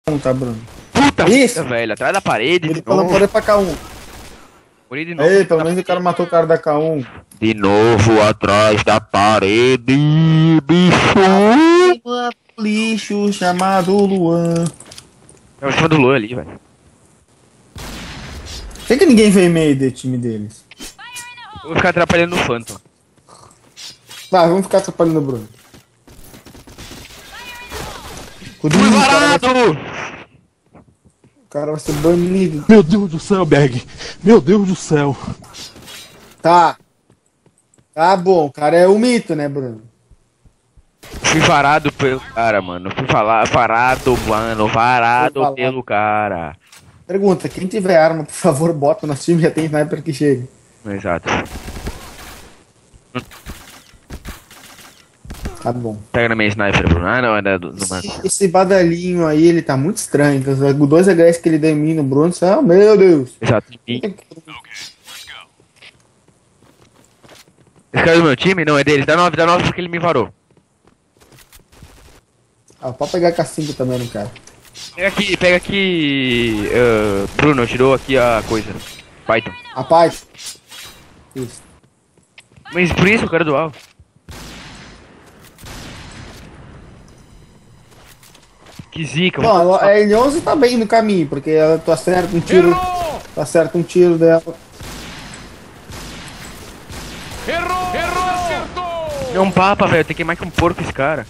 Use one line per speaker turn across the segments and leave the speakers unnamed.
Tá, Bruno?
Puta
Isso,
velho, atrás da parede.
ele falou para pra K1.
Morri de novo.
Ei, pelo menos o cara matou o cara da K1.
De novo atrás da parede, bicho.
Lixo chamado Luan.
É o cima do Luan ali, velho.
Por que ninguém veio meio do time deles?
Eu vou ficar atrapalhando o Phantom.
Vai, vamos ficar atrapalhando o Bruno.
Fui
O
varado!
cara vai ser banido.
Meu Deus do céu, Berg. Meu Deus do céu.
Tá. Tá bom, o cara é o mito, né, Bruno?
Fui varado pelo cara, mano. Fui varado, mano. Varado pelo cara.
Pergunta, quem tiver arma, por favor, bota no time, já tem sniper que chega.
Exato.
Tá bom.
Pega na minha sniper, Bruno. Ah, não, é do Marco.
Esse badalhinho aí, ele tá muito estranho. Então, os dois HS que ele deu em mim no Bruno, ah, meu Deus.
Exato. Esse cara é do meu time? Não, é dele. Dá 9 porque ele me varou.
Ah, pode pegar K5 também no cara.
Pega aqui. Bruno, tirou aqui a coisa. Python.
A paz. Isso.
Mas por isso eu quero dual. Que zica, mano.
Bom, a L11 tá bem no caminho, porque ela tu acerta um tiro. Tu acerta um tiro dela.
Errou, acertou!
É um papa, velho. Tem que mais que um porco esse cara.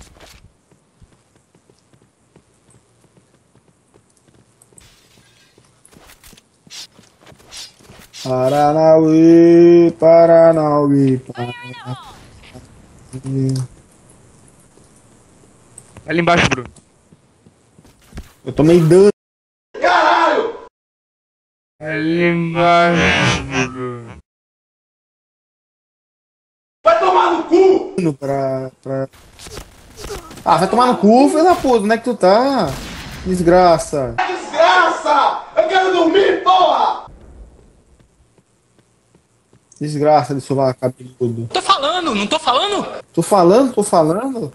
Paranauê, Paranauê, Paranauê.
Ali embaixo, Bruno.
Eu tomei dano.
Ali embaixo, Bruno.
Pra... Ah, vai tomar no cu, filho da puta, onde é que tu tá? Desgraça.
Desgraça! Eu quero dormir, porra!
Desgraça de sovar cabeludo.
Tô falando, não tô falando?
Tô falando?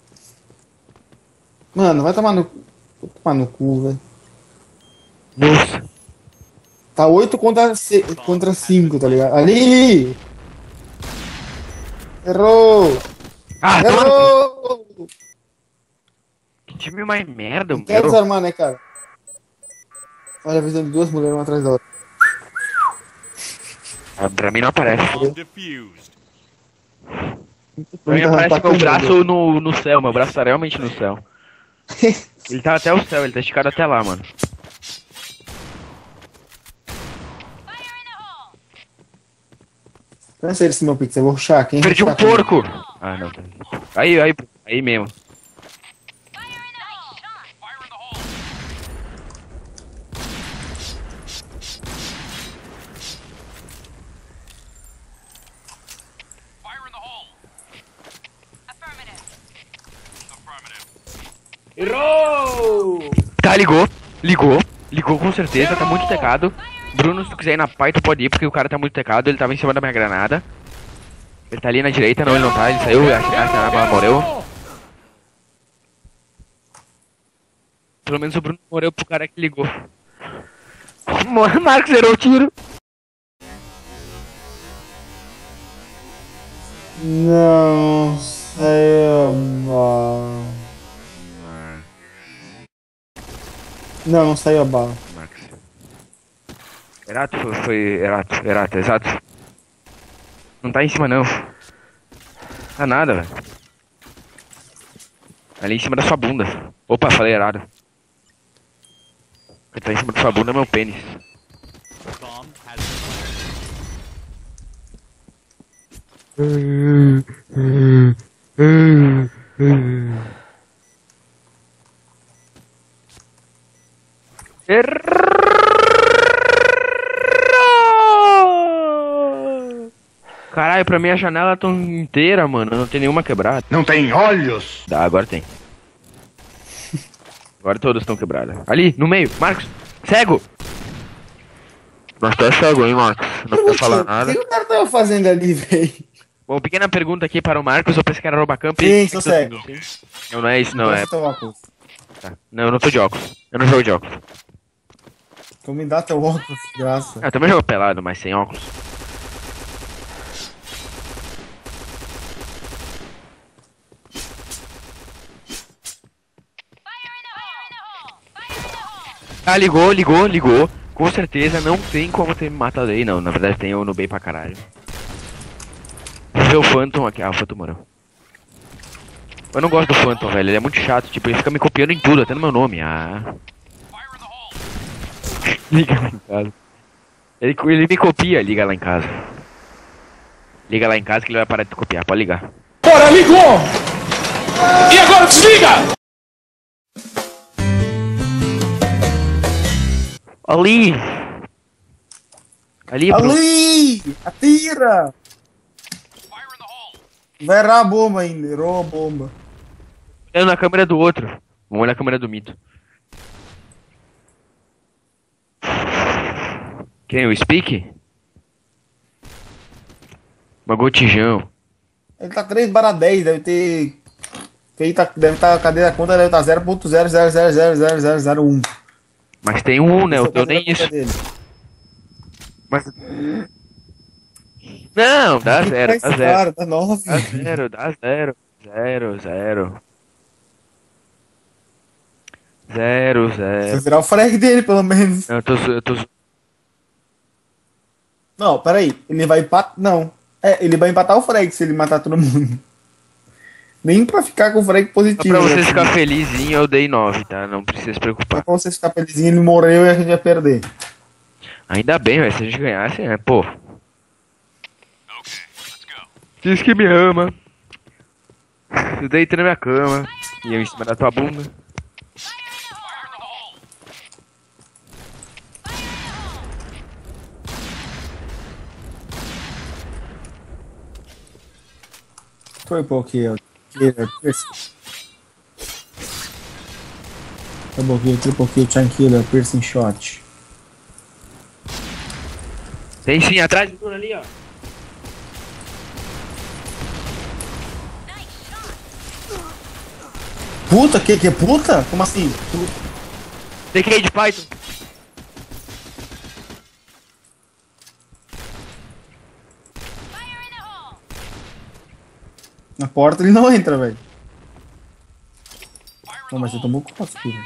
Mano, vai tomar no... Vou tomar no cu, velho.
Nossa.
Tá 8 contra 5, tá ligado? Ali! Errou!
Ah, toma.
Errou!
Que time mais merda,
Não quer
meu.
desarmar, né, cara? Olha, avisando duas mulheres uma atrás da outra.
Ah, pra mim não aparece.
Defused.
Pra mim aparece meu braço no céu. Meu braço tá realmente no céu. Ele tá até o céu, ele tá esticado até lá, mano.
Pensa ele, esse meu pix, eu vou rushar. Quem
Perdi um
rushar comigo?
porco! Ah, não. Aí mesmo.
Errou!
Tá, ligou com certeza, tá muito tecado. Bruno, se tu quiser ir na pai, tu pode ir, porque o cara tá muito tecado, ele tava em cima da minha granada. Ele tá ali na direita, não, ele não tá, ele saiu, acho que a morreu. Pelo menos o Bruno morreu pro cara que ligou. Marcos zerou o tiro.
Não sei, mano. Não saiu a bala.
Marcos. Erato foi Erato, exato. Não tá em cima não. Tá nada, velho. Ali em cima da sua bunda. Opa, falei errado. O que tá em cima da sua bunda é meu pênis. Errou! Caralho, pra mim a janela tá inteira, mano. Não tem nenhuma quebrada.
Não tem olhos.
Dá, agora tem. Agora todas estão quebradas. Ali, no meio. Marcos, cego! Nós tá cego, hein, Marcos? Não quer falar
O
nada.
que o cara tava fazendo ali, velho?
Bom, pequena pergunta aqui para o Marcos. Eu pensei que era roubar camp.
Sim, sou cego.
Não, não é isso, não. É
Posso tomar cu.
Tá. Não, eu não tô de óculos. Eu não jogo de óculos.
Então me dá teu óculos, graça.
Eu também jogo pelado, mas sem óculos. Ah, ligou. Com certeza não tem como ter me matado aí, não. Na verdade tem eu no bem pra caralho. Vou ver o Phantom aqui. Ah, o Phantom morreu. Eu não gosto do Phantom, velho. Ele é muito chato. Tipo, ele fica me copiando em tudo, até no meu nome. Ah. Liga lá em casa. Ele me copia, liga lá em casa. Liga lá em casa que ele vai parar de te copiar. Pode ligar.
Bora, ligou! E agora desliga!
Ali! Ali, Bruno.
Ali! Atira! Vai errar a bomba ainda, errou a bomba.
Olhando na câmera do outro. Vamos olhar a câmera do mito. Quem? O Speak? Uma gotijão.
Ele tá 3/10, deve ter... Deve estar a cadeia da conta, deve estar 0.000000001.
Mas tem um, né? Eu deu nem isso. Mas... Não, dá zero, dá zero.
Cara, dá 9.
Dá zero, dá zero. Zero, zero. Zero,
Precisa
zero.
virar o frag dele, pelo menos.
Não, eu tô...
Não, peraí. Ele vai empatar... Não. Ele vai empatar o frag se ele matar todo mundo. Nem pra ficar com o frag
Só
positivo.
pra vocês
né?
ficar felizinho, eu dei 9, tá? Não precisa se
Só
preocupar.
pra você ficar felizinho, ele morreu e a gente vai perder.
Ainda bem, velho. Se a gente ganhasse, né? Pô. Diz que me ama. Eu deitei na minha cama. E eu em cima da tua bunda.
Triple kill. Killer. Double kill, triple kill, chain killer, piercing shot.
Tem sim, atrás do Bruno ali, ó.
Puta, que é puta? Como assim?
DK de Python.
Na porta ele não entra, velho. Não, mas você tomou cospe, velho.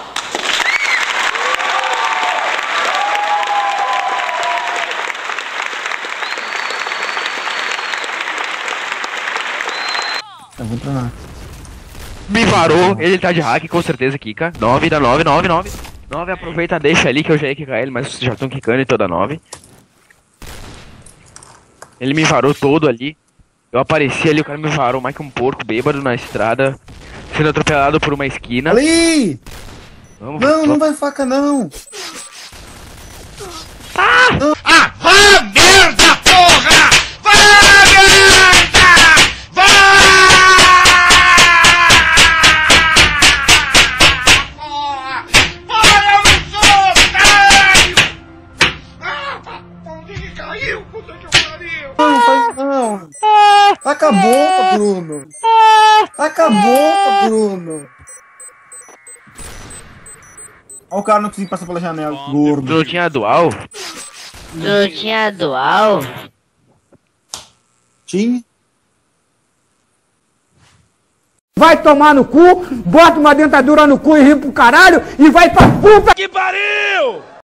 Eu vou entrar na...
Me varou, ele tá de hack, com certeza, Kika. 9 dá 9, 9, 9. 9, aproveita, deixa ali que eu já ia quicar ele, mas vocês já estão quicando em toda 9. Ele me varou todo ali. Eu apareci ali, o cara me varou mais que um porco bêbado na estrada, sendo atropelado por uma esquina.
Ali!
Vamos,
Não,
vamos.
não vai faca, não!
Ah, vá merda, porra! Vá merda! Vá! Porra! Porra, eu não sou otário! Ah, onde que caiu? Puta que pariu!
Não, faz não! Taca a bomba, Bruno! Taca a bomba, Bruno! Olha o cara não conseguiu passar pela janela,
Tu
gordo.
não tinha dual?
Não tinha dual?
Tinha?
Vai tomar no cu, bota uma dentadura no cu e ri pro caralho e vai pra puta!
Que pariu!